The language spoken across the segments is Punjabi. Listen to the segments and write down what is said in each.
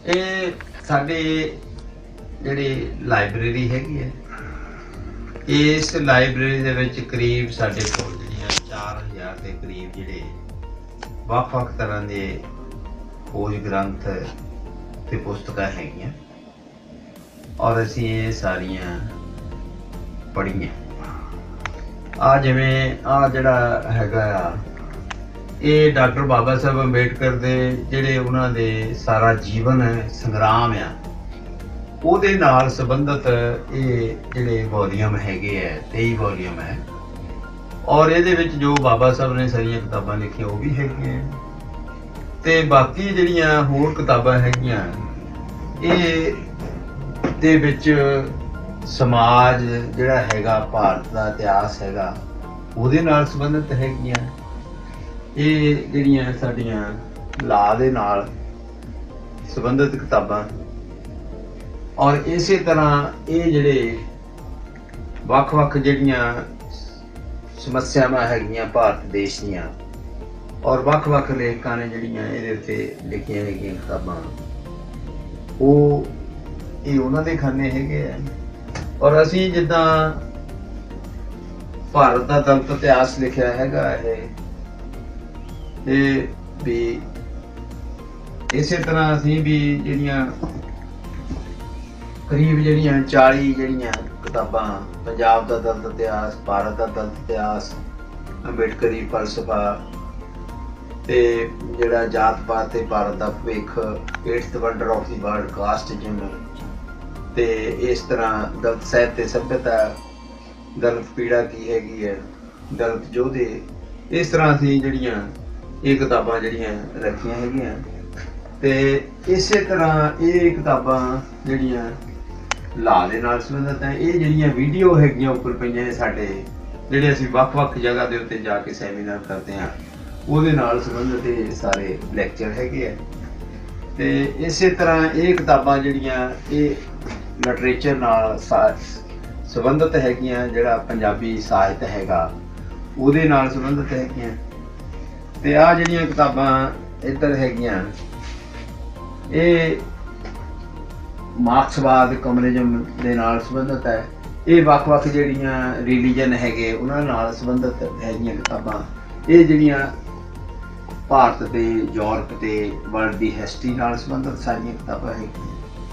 ਇਹ ਸਾਡੀ ਜਿਹੜੀ ਲਾਇਬ੍ਰੇਰੀ ਹੈਗੀ ਹੈ, ਇਸ ਲਾਇਬ੍ਰੇਰੀ ਦੇ ਵਿੱਚ ਕਰੀਬ ਸਾਡੇ ਕੋਲ ਜਿਹੜੀਆਂ 4000 ਦੇ ਕਰੀਬ ਜਿਹੜੇ ਵੱਖ-ਵੱਖ ਤਰ੍ਹਾਂ ਦੇ ਖੋਜ ਗ੍ਰੰਥ ਤੇ ਪੁਸਤਕਾਂ ਹੈਗੀਆਂ ਔਰ ਅਸੀਂ ਇਹ ਸਾਰੀਆਂ ਪੜ੍ਹੀਆਂ। ਆ ਜਿਵੇਂ ਆ ਜਿਹੜਾ ਹੈਗਾ ਆ, ਇਹ ਡਾਕਟਰ ਬਾਬਾ ਸਾਹਿਬ ਅੰਬੇਡਕਰ ਦੇ ਜਿਹੜੇ ਉਹਨਾਂ ਦੇ ਸਾਰਾ ਜੀਵਨ ਸੰਗਰਾਮ ਆ ਉਹਦੇ ਨਾਲ ਸੰਬੰਧਿਤ ਇਹ ਜਿਹੜੇ ਵੋਲੀਅਮ ਹੈਗੇ ਆ, 23 ਵੋਲੀਅਮ ਹੈ। ਔਰ ਇਹਦੇ ਵਿੱਚ ਜੋ ਬਾਬਾ ਸਾਹਿਬ ਨੇ ਸਾਰੀਆਂ ਕਿਤਾਬਾਂ ਲਿਖੀਆਂ ਉਹ ਵੀ ਹੈਗੀਆਂ, ਤੇ ਬਾਕੀ ਜਿਹੜੀਆਂ ਹੋਰ ਕਿਤਾਬਾਂ ਹੈਗੀਆਂ ਇਹ ਦੇ ਵਿੱਚ ਸਮਾਜ ਜਿਹੜਾ ਹੈਗਾ, ਭਾਰਤ ਦਾ ਇਤਿਹਾਸ ਹੈਗਾ, ਉਹਦੇ ਨਾਲ ਸੰਬੰਧਿਤ ਹੈਗੀਆਂ। ਇਹ ਜਿਹੜੀਆਂ ਸਾਡੀਆਂ ਲਾ ਦੇ ਨਾਲ ਸੰਬੰਧਿਤ ਕਿਤਾਬਾਂ, ਔਰ ਇਸੇ ਤਰ੍ਹਾਂ ਇਹ ਜਿਹੜੇ ਵੱਖ-ਵੱਖ ਜਿਹੜੀਆਂ ਸਮੱਸਿਆਵਾਂ ਹੈਗੀਆਂ ਭਾਰਤ ਦੇਸ਼ ਦੀਆਂ, ਔਰ ਵੱਖ-ਵੱਖ ਲੇਖਕਾਂ ਨੇ ਜਿਹੜੀਆਂ ਇਹਦੇ ਉੱਤੇ ਲਿਖੀਆਂ ਹੈਗੀਆਂ ਕਿਤਾਬਾਂ, ਉਹ ਇਹ ਉਹਨਾਂ ਦੇ ਖਾਨੇ ਹੈਗੇ ਆ। ਔਰ ਅਸੀਂ ਜਿੱਦਾਂ ਭਾਰਤ ਦਾ ਦਲਿਤ ਇਤਿਹਾਸ ਲਿਖਿਆ ਹੈਗਾ ਇਹ ਵੀ ਇਸੇ ਤਰ੍ਹਾਂ ਅਸੀਂ ਵੀ ਜਿਹੜੀਆਂ ਕਰੀਬ ਜਿਹੜੀਆਂ 40 ਜਿਹੜੀਆਂ ਕਿਤਾਬਾਂ, ਪੰਜਾਬ ਦਾ ਦਲਿਤ ਇਤਿਹਾਸ, ਭਾਰਤ ਦਾ ਦਲਿਤ ਇਤਿਹਾਸ, ਅੰਬੇਡਕਰੀ ਫਲਸਫਾ, ਤੇ ਜਿਹੜਾ ਜਾਤ ਪਾਤ ਤੇ ਭਾਰਤ ਦਾ ਭਵਿੱਖ, 8th wonder of the world casteism, ਤੇ ਇਸ ਤਰ੍ਹਾਂ ਦਲਿਤ ਸਾਹਿਤ ਤੇ ਸੱਭਿਅਤਾ, ਦਲਿਤ ਪੀੜਾ ਕੀ ਹੈਗੀ ਹੈ, ਦਲਿਤ ਯੋਧੇ, ਇਸ ਤਰ੍ਹਾਂ ਅਸੀਂ ਜਿਹੜੀਆਂ ਇਹ ਕਿਤਾਬਾਂ ਜਿਹੜੀਆਂ ਰੱਖੀਆਂ ਹੈਗੀਆਂ। ਤੇ ਇਸੇ ਤਰ੍ਹਾਂ ਇਹ ਕਿਤਾਬਾਂ ਜਿਹੜੀਆਂ ਲਾ ਦੇ ਨਾਲ ਸੰਬੰਧਿਤ ਹੈ। ਇਹ ਜਿਹੜੀਆਂ ਵੀਡੀਓ ਹੈਗੀਆਂ ਉੱਪਰ ਪਈਆਂ ਨੇ ਸਾਡੇ, ਜਿਹੜੇ ਅਸੀਂ ਵੱਖ-ਵੱਖ ਜਗ੍ਹਾ ਦੇ ਉੱਤੇ ਜਾ ਕੇ ਸੈਮੀਨਾਰ ਕਰਦੇ ਹਾਂ, ਉਹਦੇ ਨਾਲ ਸੰਬੰਧਿਤ ਇਹ ਸਾਰੇ ਲੈਕਚਰ ਹੈਗੇ ਆ। ਤੇ ਇਸੇ ਤਰ੍ਹਾਂ ਇਹ ਕਿਤਾਬਾਂ ਜਿਹੜੀਆਂ ਇਹ ਲਿਟਰੇਚਰ ਨਾਲ ਸੰਬੰਧਿਤ ਹੈਗੀਆਂ, ਜਿਹੜਾ ਪੰਜਾਬੀ ਸਾਹਿਤ ਹੈਗਾ ਉਹਦੇ ਨਾਲ ਸੰਬੰਧਿਤ ਹੈਗੀਆਂ। ਤੇ ਆਹ ਜਿਹੜੀਆਂ ਕਿਤਾਬਾਂ ਇੱਧਰ ਹੈਗੀਆਂ ਇਹ ਮਾਰਕਸਵਾਦ, ਕਮਿਊਨਿਜ਼ਮ ਦੇ ਨਾਲ ਸੰਬੰਧਿਤ ਹੈ। ਇਹ ਵੱਖ-ਵੱਖ ਜਿਹੜੀਆਂ ਰਿਲੀਜਨ ਹੈਗੇ ਉਹਨਾਂ ਨਾਲ ਸੰਬੰਧਿਤ ਹੈਗੀਆਂ ਕਿਤਾਬਾਂ। ਇਹ ਜਿਹੜੀਆਂ ਭਾਰਤ ਤੇ ਯੂਰਪ ਤੇ ਵਰਲਡ ਦੀ ਹਿਸਟਰੀ ਨਾਲ ਸੰਬੰਧਿਤ ਸਾਰੀਆਂ ਕਿਤਾਬਾਂ ਹੈਗੀਆਂ।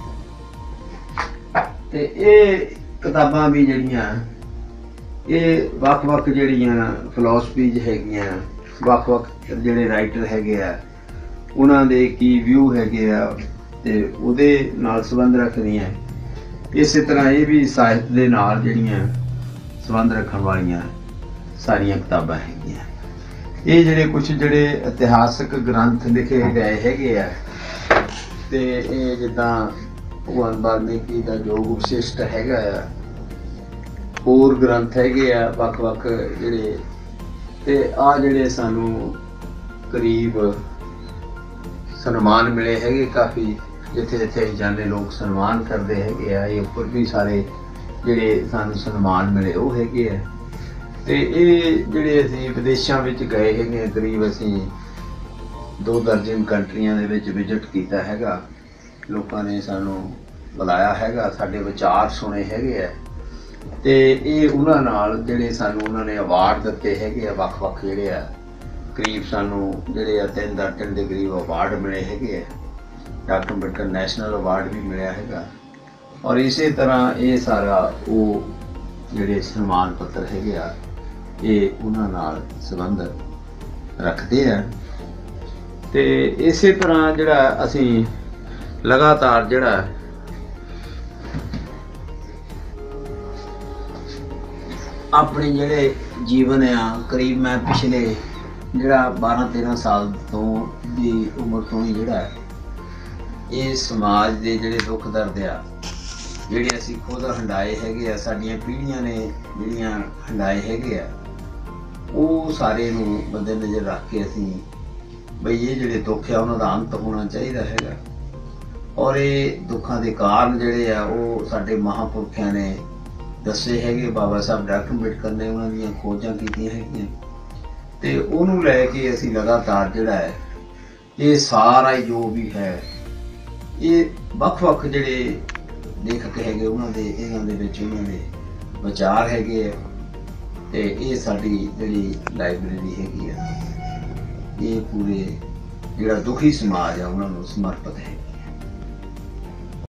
ਤੇ ਇਹ ਕਿਤਾਬਾਂ ਵੀ ਜਿਹੜੀਆਂ ਇਹ ਵੱਖ-ਵੱਖ ਜਿਹੜੀਆਂ ਫਿਲਾਸਫੀਜ਼ ਹੈਗੀਆਂ, ਵੱਖ-ਵੱਖ ਜਿਹੜੇ ਰਾਈਟਰ ਹੈਗੇ ਆ ਉਹਨਾਂ ਦੇ ਕੀ ਵਿਊ ਹੈਗੇ ਆ ਤੇ ਉਹਦੇ ਨਾਲ ਸੰਬੰਧ ਰੱਖਦੀਆਂ। ਇਸੇ ਤਰ੍ਹਾਂ ਇਹ ਵੀ ਸਾਹਿਤ ਦੇ ਨਾਲ ਜਿਹੜੀਆਂ ਸੰਬੰਧ ਰੱਖਣ ਵਾਲੀਆਂ ਸਾਰੀਆਂ ਕਿਤਾਬਾਂ ਹੈਗੀਆਂ। ਇਹ ਜਿਹੜੇ ਕੁਝ ਜਿਹੜੇ ਇਤਿਹਾਸਕ ਗ੍ਰੰਥ ਲਿਖੇ ਗਏ ਹੈਗੇ ਆ, ਤੇ ਇਹ ਜਿੱਦਾਂ ਭਗਵਾਨ ਵਾਲਮੀਕੀ ਦਾ ਯੋਗ ਵਿਸ਼ਿਸ਼ਟ ਹੈਗਾ ਆ, ਹੋਰ ਗ੍ਰੰਥ ਹੈਗੇ ਆ ਵੱਖ-ਵੱਖ ਜਿਹੜੇ। ਤੇ ਆ ਜਿਹੜੇ ਸਾਨੂੰ ਕਰੀਬ ਸਨਮਾਨ ਮਿਲੇ ਹੈਗੇ ਕਾਫੀ, ਜਿੱਥੇ-ਜਿੱਥੇ ਅਸੀਂ ਜਾਂਦੇ ਲੋਕ ਸਨਮਾਨ ਕਰਦੇ ਹੈਗੇ ਆ। ਇਹ ਉੱਪਰ ਵੀ ਸਾਰੇ ਜਿਹੜੇ ਸਾਨੂੰ ਸਨਮਾਨ ਮਿਲੇ ਉਹ ਹੈਗੇ ਆ। ਤੇ ਇਹ ਜਿਹੜੇ ਅਸੀਂ ਵਿਦੇਸ਼ਾਂ ਵਿੱਚ ਗਏ ਹੈਗੇ, ਕਰੀਬ ਅਸੀਂ 2 ਦਰਜਨ ਕੰਟਰੀਆਂ ਦੇ ਵਿੱਚ ਵਿਜ਼ਿਟ ਕੀਤਾ ਹੈਗਾ। ਲੋਕਾਂ ਨੇ ਸਾਨੂੰ ਬੁਲਾਇਆ ਹੈਗਾ, ਸਾਡੇ ਵਿਚਾਰ ਸੁਣੇ ਹੈਗੇ ਆ। ਤੇ ਇਹ ਉਹਨਾਂ ਨਾਲ ਜਿਹੜੇ ਸਾਨੂੰ ਉਹਨਾਂ ਨੇ ਅਵਾਰਡ ਦਿੱਤੇ ਹੈਗੇ ਆ, ਵੱਖ-ਵੱਖ ਜਿਹੜੇ ਆ ਕਰੀਬ ਸਾਨੂੰ ਜਿਹੜੇ ਆ 3 ਦਰਜਨ ਦੇ ਕਰੀਬ ਅਵਾਰਡ ਮਿਲੇ ਹੈਗੇ ਆ। ਡਾਕਟਰ ਅੰਬੇਡਕਰ ਨੈਸ਼ਨਲ ਅਵਾਰਡ ਵੀ ਮਿਲਿਆ ਹੈਗਾ। ਔਰ ਇਸੇ ਤਰ੍ਹਾਂ ਇਹ ਸਾਰਾ ਉਹ ਜਿਹੜੇ ਸਨਮਾਨ ਪੱਤਰ ਹੈਗੇ ਆ ਇਹ ਉਹਨਾਂ ਨਾਲ ਸੰਬੰਧ ਰੱਖਦੇ ਆ। ਤੇ ਇਸੇ ਤਰ੍ਹਾਂ ਜਿਹੜਾ ਅਸੀਂ ਲਗਾਤਾਰ ਜਿਹੜਾ ਆਪਣੇ ਜਿਹੜੇ ਜੀਵਨ ਆ, ਕਰੀਬ ਮੈਂ ਪਿਛਲੇ ਜਿਹੜਾ 12-13 ਸਾਲ ਤੋਂ ਦੀ ਉਮਰ ਤੋਂ ਹੀ ਜਿਹੜਾ ਇਹ ਸਮਾਜ ਦੇ ਜਿਹੜੇ ਦੁੱਖ ਦਰਦ ਆ, ਜਿਹੜੇ ਅਸੀਂ ਖੁਦ ਹੰਡਾਏ ਹੈਗੇ ਆ, ਸਾਡੀਆਂ ਪੀੜ੍ਹੀਆਂ ਨੇ ਜਿਹੜੀਆਂ ਹੰਡਾਏ ਹੈਗੇ ਆ, ਉਹ ਸਾਰੇ ਨੂੰ ਬੰਦੇ ਨਜ਼ਰ ਰੱਖ ਕੇ ਅਸੀਂ ਬਈ ਇਹ ਜਿਹੜੇ ਦੁੱਖ ਆ ਉਹਨਾਂ ਦਾ ਅੰਤ ਹੋਣਾ ਚਾਹੀਦਾ ਹੈਗਾ। ਔਰ ਇਹ ਦੁੱਖਾਂ ਦੇ ਕਾਰਨ ਜਿਹੜੇ ਆ ਉਹ ਸਾਡੇ ਮਹਾਂਪੁਰਖਿਆਂ ਨੇ ਦੱਸੇ ਹੈਗੇ। ਬਾਬਾ ਸਾਹਿਬ ਡਾਕਟਰ ਅੰਬੇਡਕਰ ਨੇ ਉਹਨਾਂ ਦੀਆਂ ਖੋਜਾਂ ਕੀਤੀਆਂ ਹੈਗੀਆਂ, ਤੇ ਉਹਨੂੰ ਲੈ ਕੇ ਅਸੀਂ ਲਗਾਤਾਰ ਜਿਹੜਾ ਹੈ ਇਹ ਸਾਰਾ ਜੋ ਵੀ ਹੈ ਇਹ ਵੱਖ-ਵੱਖ ਜਿਹੜੇ ਲੇਖਕ ਹੈਗੇ ਉਹਨਾਂ ਦੇ ਇਹਨਾਂ ਦੇ ਵਿੱਚ ਉਹਨਾਂ ਦੇ ਵਿਚਾਰ ਹੈਗੇ ਆ ਤੇ ਇਹ ਸਾਡੀ ਜਿਹੜੀ ਲਾਇਬ੍ਰੇਰੀ ਹੈਗੀ ਆ ਇਹ ਪੂਰੇ ਜਿਹੜਾ ਦੁਖੀ ਸਮਾਜ ਆ ਉਹਨਾਂ ਨੂੰ ਸਮਰਪਿਤ ਹੈ।